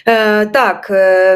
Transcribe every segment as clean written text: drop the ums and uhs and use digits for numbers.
Так,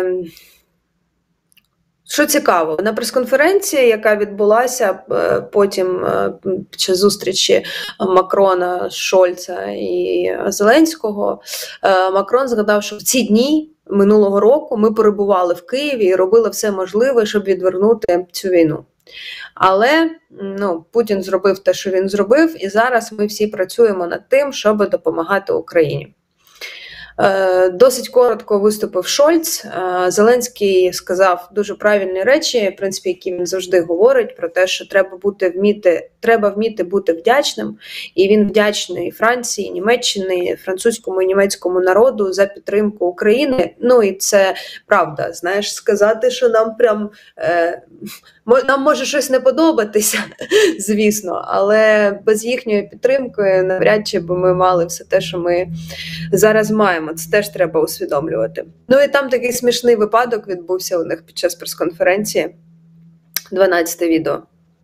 що цікаво, на прес-конференції, яка відбулася потім під час зустрічі Макрона, Шольца і Зеленського, Макрон згадав, що в ці дні минулого року ми перебували в Києві і робили все можливе, щоб відвернути цю війну. Але Путін зробив те, що він зробив, і зараз ми всі працюємо над тим, щоб допомагати Україні. Досить коротко виступив Шольц. Зеленський сказав дуже правильні речі, в принципі, які він завжди говорить, про те, що треба вміти бути вдячним. І він вдячний Франції, Німеччині, французькому і німецькому народу за підтримку України. І це правда, знаєш, сказати, що нам прям... Нам може щось не подобатися, звісно, але без їхньої підтримки навряд чи б ми мали все те, що ми зараз маємо. Це теж треба усвідомлювати. І там такий смішний випадок відбувся у них під час прес-конференції. 12-те відео.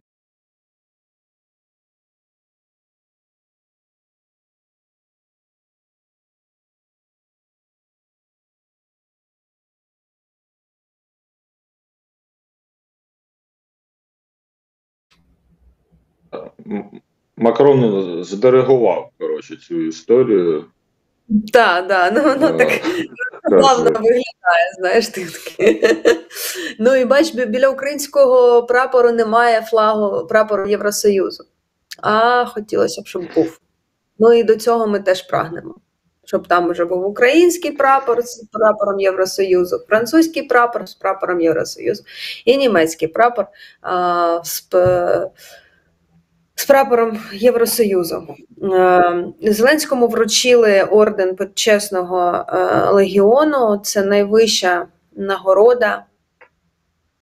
Макрон здиригував, цю історію. Так, воно так плавно виглядає, знаєш, ти такий. І бач, біля українського прапору немає прапору Євросоюзу. А хотілося б, щоб був. І до цього ми теж прагнемо. Щоб там вже був український прапор з прапором Євросоюзу, французький прапор з прапором Євросоюзу і німецький прапор з прапором Євросоюзу. Зеленському вручили орден почесного легіону. Це найвища нагорода